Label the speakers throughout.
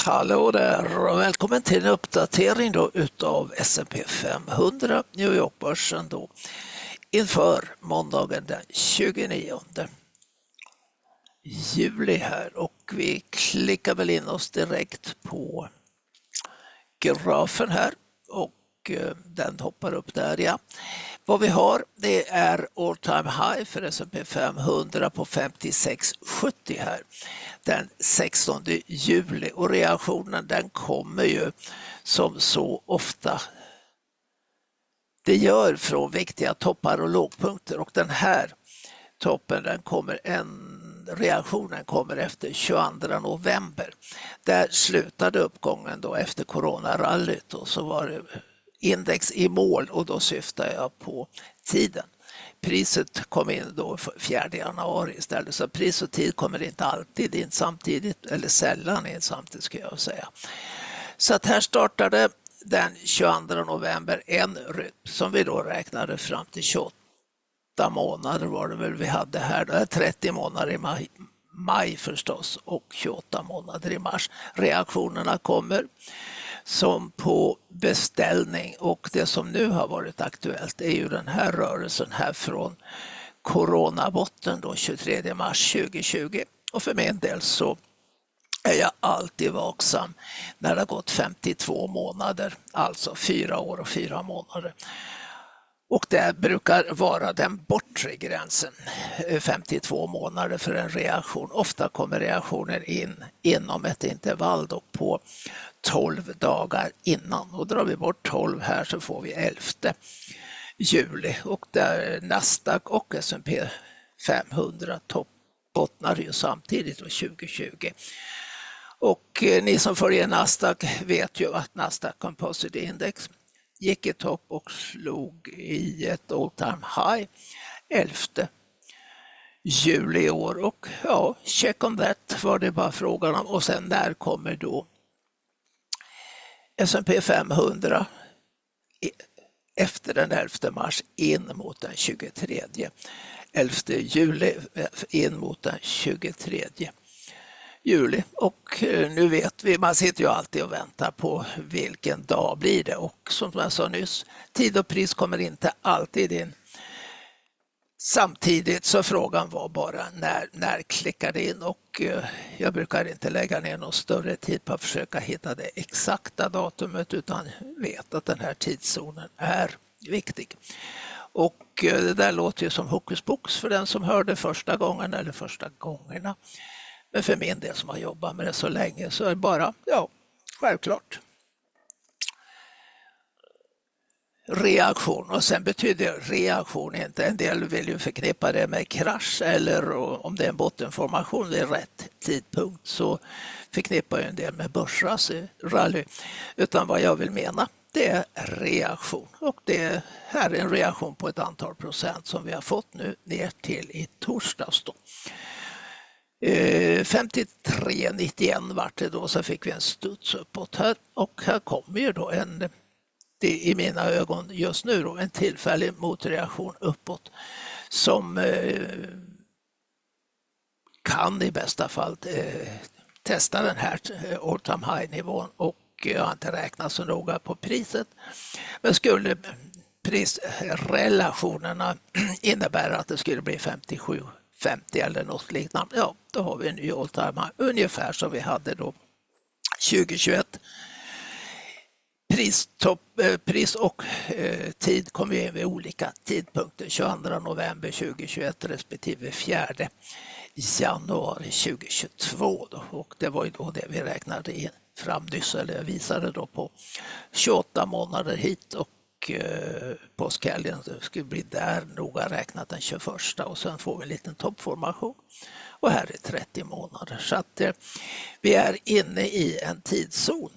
Speaker 1: Hallå där och välkommen till en uppdatering då utav S&P 500 New York-börsen då inför måndagen den 29 juli här, och vi klickar väl in oss direkt på grafen här och den hoppar upp där, ja. Vad vi har, det är all time high för S&P 500 på 56,70 här den 16 juli, och reaktionen den kommer ju som så ofta det gör från viktiga toppar och lågpunkter, och den här toppen den kommer reaktionen kommer efter 22 november. Där slutade uppgången då efter coronarallyt, och så var det index i mål, och då syftar jag på tiden. Priset kom in då 4 januari istället, så pris och tid kommer inte alltid in samtidigt, eller sällan in samtidigt ska jag säga. Så att här startade den 22 november en rytm som vi då räknade fram till 28 månader var det väl vi hade här. Det är 30 månader i maj förstås och 28 månader i mars. Reaktionerna kommer som på beställning, och det som nu har varit aktuellt är ju den här rörelsen här från coronabotten då 23 mars 2020, och för min del så är jag alltid vaksam när det har gått 52 månader, alltså 4 år och 4 månader. Och det brukar vara den bortre gränsen, 52 månader för en reaktion. Ofta kommer reaktionen in inom ett intervall då på 12 dagar innan. Och drar vi bort 12 här så får vi 11 juli. Och där Nasdaq och S&P 500 toppbottnar ju samtidigt 2020. Och ni som följer Nasdaq vet ju att Nasdaq Composite Index gick i topp och slog i ett all time high 11 juli i år, och ja, check on that var det bara frågan om. Och sen där kommer då S&P 500 efter den 11 mars in mot den 23, 11 juli in mot den 23 juli, och nu vet vi, man sitter ju alltid och väntar på vilken dag blir det, och som jag sa nyss, tid och pris kommer inte alltid in samtidigt, så frågan var bara när klickar det in, och jag brukar inte lägga ner någon större tid på att försöka hitta det exakta datumet, utan vet att den här tidszonen är viktig. Och det där låter ju som hokus pokus för den som hörde första gången eller första gångerna. Men för min del som har jobbat med det så länge så är det bara, ja, självklart. Reaktion, och sen betyder reaktion inte, en del vill ju förknippa det med krasch, eller om det är en bottenformation vid rätt tidpunkt så förknippar ju en del med börsrally, utan vad jag vill mena det är reaktion, och det här är en reaktion på ett antal procent som vi har fått nu ner till i torsdags då. 53,91 vart det då, så fick vi en studs uppåt här, och här kommer ju då det i mina ögon just nu då, en tillfällig motreaktion uppåt som kan i bästa fall testa den här all time high nivån, och jag har inte räknat så noga på priset, men skulle prisrelationerna innebära att det skulle bli 57,50 eller något liknande, ja då har vi en ny all time high, ungefär som vi hade då 2021. Pris och tid kom in vid olika tidpunkter, 22 november 2021 respektive 4 januari 2022 då, och det var ju då det vi räknade in fram nyss, eller jag visade då på 28 månader hit, och påskhelgen skulle bli där noga räknat den 21, och sen får vi en liten toppformation, och här är 30 månader, så att vi är inne i en tidszon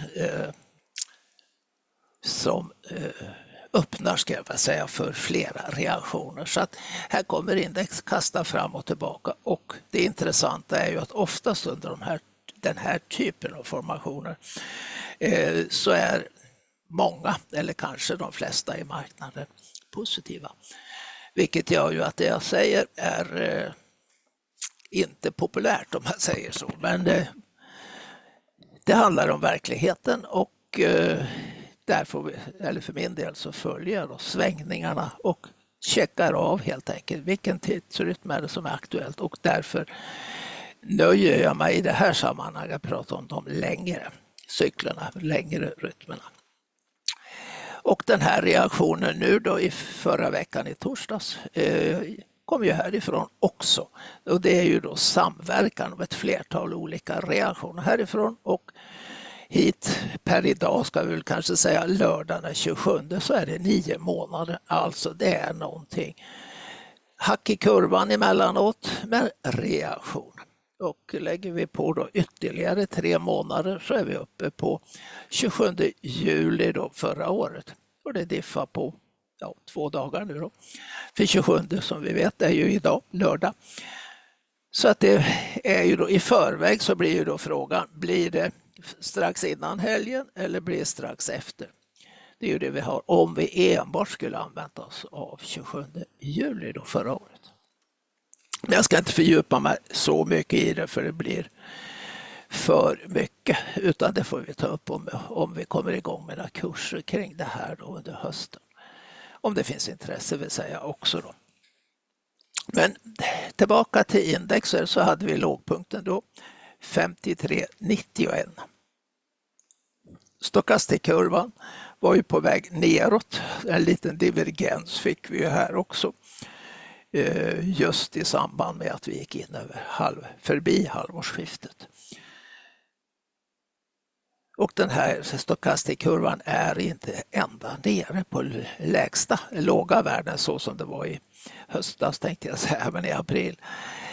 Speaker 1: som öppnar, ska jag säga, för flera reaktioner, så att här kommer index kasta fram och tillbaka, och det intressanta är ju att oftast under den här typen av formationer så är många, eller kanske de flesta i marknaden positiva, vilket gör ju att det jag säger är inte populärt om man säger så, men Det handlar om verkligheten och där får vi, eller för min del så följer jag svängningarna och checkar av helt enkelt vilken tidsrytm är det som är aktuellt, och därför nöjer jag mig i det här sammanhanget att prata om de längre cyklerna, längre rytmerna. Och den här reaktionen nu då i förra veckan i torsdags kom ju härifrån också. Och det är ju då samverkan av ett flertal olika reaktioner härifrån och hit per idag, ska vi väl kanske säga lördag den 27, så är det 9 månader. Alltså det är någonting hack i kurvan emellanåt med reaktion. Och lägger vi på då ytterligare 3 månader så är vi uppe på 27 juli då förra året. Och det diffar på 2 dagar nu då. För 27 som vi vet är ju idag, lördag. Så att det är ju då i förväg, så blir ju då frågan, blir det strax innan helgen eller blir det strax efter? Det är ju det vi har om vi enbart skulle använda oss av 27 juli då förra året. Men jag ska inte fördjupa mig så mycket i det, för det blir för mycket, utan det får vi ta upp om vi kommer igång med några kurser kring det här då under hösten. Om det finns intresse vill säga också då. Men tillbaka till indexer, så hade vi lågpunkten då 53,91. Stokastikkurvan var ju på väg neråt. En liten divergens fick vi ju här också. Just i samband med att vi gick in förbi halvårsskiftet. Och den här stokastikkurvan är inte ända nere på lägsta, låga värden så som det var i höstas, tänkte jag säga, även i april.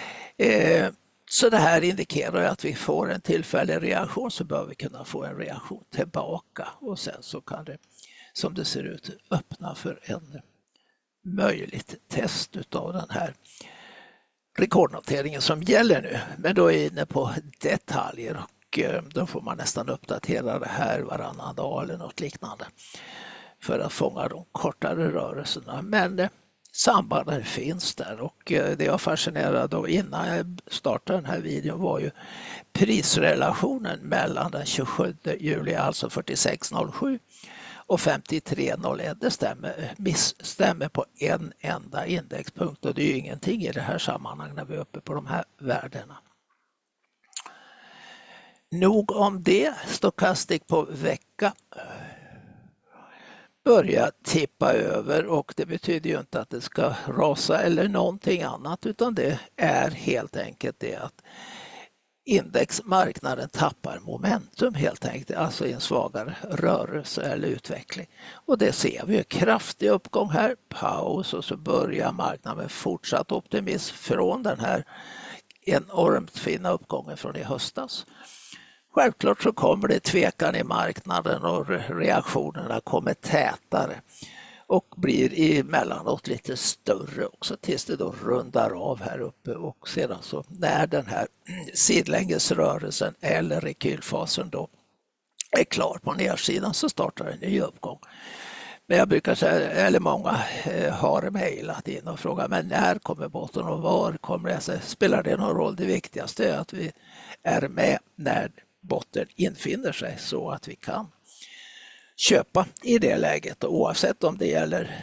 Speaker 1: Så det här indikerar att vi får en tillfällig reaktion, så bör vi kunna få en reaktion tillbaka, och sen så kan det, som det ser ut, öppna för en möjligt test av den här rekordnoteringen som gäller nu. Men då är jag inne på detaljer och då får man nästan uppdatera det här varannan dag eller något liknande för att fånga de kortare rörelserna. Men sambanden finns där, och det jag fascinerad av innan jag startade den här videon var ju prisrelationen mellan den 27 juli, alltså 46,07, och 53,01. Det stämmer på en enda indexpunkt, och det är ju ingenting i det här sammanhanget när vi är uppe på de här värdena. Nog om det. Stokastik på vecka börjar tippa över, och det betyder ju inte att det ska rasa eller någonting annat, utan det är helt enkelt det att indexmarknaden tappar momentum helt enkelt, alltså i en svagare rörelse eller utveckling. Och det ser vi, kraftig uppgång här, paus, och så börjar marknaden med fortsatt optimism från den här enormt fina uppgången från i höstas. Självklart så kommer det tvekan i marknaden och reaktionerna kommer tätare och blir emellanåt lite större också tills det då rundar av här uppe, och sedan så när den här sidlängesrörelsen eller rekylfasen då är klar på nedsidan så startar en ny uppgång. Men jag brukar säga, eller många har mejlat in och frågat, men när kommer botten och var kommer det? Så spelar det någon roll? Det viktigaste är att vi är med när botten infinner sig så att vi kan köpa i det läget, oavsett om det gäller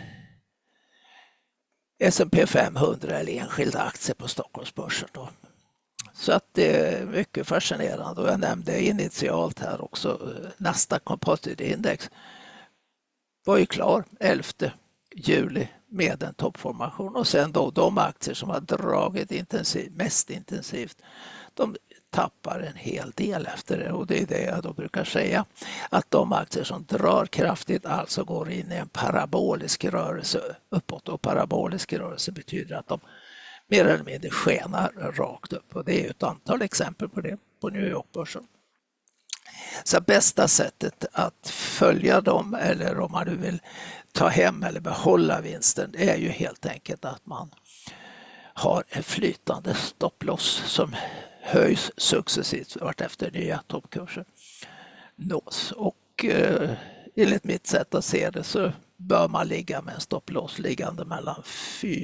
Speaker 1: S&P 500 eller enskilda aktier på Stockholmsbörsen då. Så att det är mycket fascinerande, och jag nämnde initialt här också Nasdaq Composite Index var ju klar 11 juli med en toppformation, och sen då de aktier som har dragit mest intensivt, de tappar en hel del efter det, och det är det jag då brukar säga, att de aktier som drar kraftigt alltså går in i en parabolisk rörelse uppåt, och parabolisk rörelse betyder att de mer eller mindre skenar rakt upp, och det är ett antal exempel på det på New York-börsen. Så bästa sättet att följa dem, eller om man nu vill ta hem eller behålla vinsten, det är ju helt enkelt att man har en flytande stopploss som höjs successivt vart efter nya toppkurser nås. Och enligt mitt sätt att se det så bör man ligga med en stopploss liggande mellan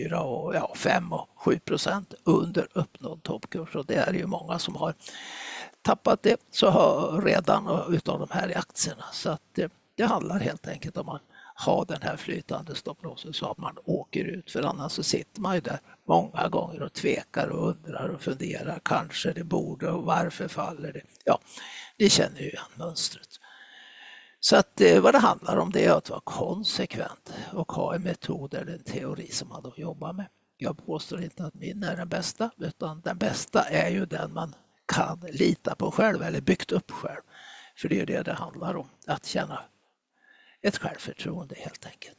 Speaker 1: 5 och 7% under uppnådd toppkurs. Och det är ju många som har tappat det så har redan utav de här aktierna. Så att det handlar helt enkelt om att ha den här flytande stopplåsen så att man åker ut, för annars så sitter man ju där många gånger och tvekar och undrar och funderar, kanske det borde och varför faller det? Ja, ni känner ju igen mönstret. Så att vad det handlar om det är att vara konsekvent och ha en metod eller en teori som man då jobbar med. Jag påstår inte att min är den bästa, utan den bästa är ju den man kan lita på själv eller byggt upp själv. För det är det handlar om, att känna ett självförtroende helt enkelt.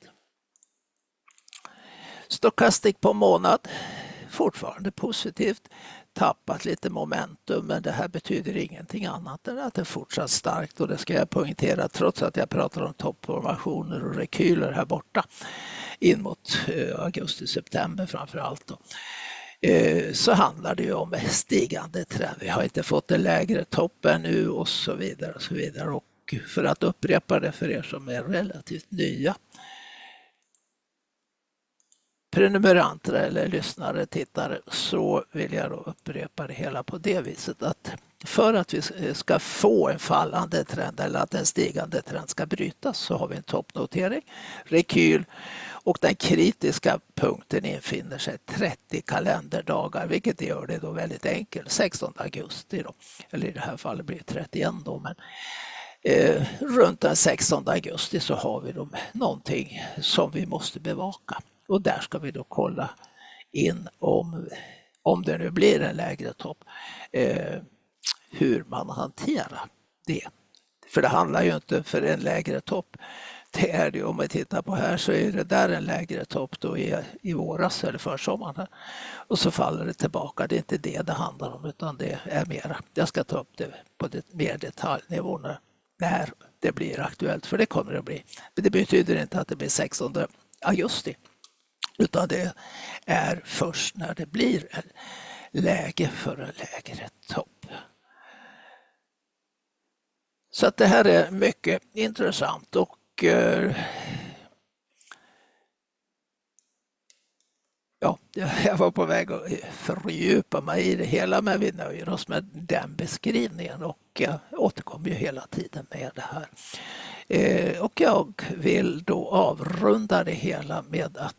Speaker 1: Stochastic på månad, fortfarande positivt. Tappat lite momentum, men det här betyder ingenting annat än att det är fortsatt starkt, och det ska jag poängtera trots att jag pratar om toppformationer och rekyler här borta in mot augusti-september framför allt då. Så handlar det ju om stigande trend. Vi har inte fått en lägre topp ännu och så vidare och så vidare. Och för att upprepa det för er som är relativt nya prenumeranter eller lyssnare, tittare, så vill jag då upprepa det hela på det viset att för att vi ska få en fallande trend eller att en stigande trend ska brytas så har vi en toppnotering, rekyl, och den kritiska punkten infinner sig 30 kalenderdagar, vilket gör det då väldigt enkelt, 16 augusti då, eller i det här fallet blir det 31 då, men runt den 16 augusti så har vi då någonting som vi måste bevaka. Och där ska vi då kolla in om det nu blir en lägre topp, hur man hanterar det. För det handlar ju inte för en lägre topp. Det är det, om vi tittar på här så är det där en lägre topp då i våras eller försommaren. Och så faller det tillbaka. Det är inte det handlar om, utan det är mera. Jag ska ta upp det på mer detaljnivå när det blir aktuellt, för det kommer det att bli. Men det betyder inte att det blir 16 augusti. Utan det är först när det blir en läge för en lägre topp. Så att det här är mycket intressant, och ja, jag var på väg att fördjupa mig i det hela, men vi nöjer oss med den beskrivningen, och jag återkommer ju hela tiden med det här. Och jag vill då avrunda det hela med att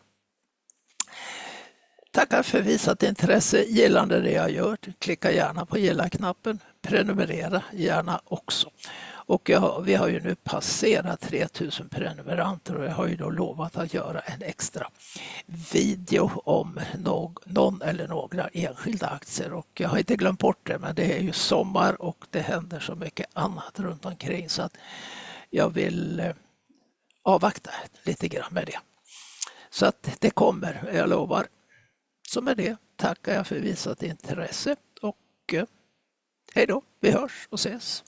Speaker 1: tacka för visat intresse, gillande det jag gör. Klicka gärna på gilla-knappen, prenumerera gärna också. Och vi har ju nu passerat 3000 prenumeranter, och jag har ju då lovat att göra en extra video om någon eller några enskilda aktier. Och jag har inte glömt bort det, men det är ju sommar och det händer så mycket annat runt omkring, så att jag vill avvakta lite grann med det. Så att det kommer, jag lovar. Så med det tackar jag för visat intresse, och hej då, vi hörs och ses.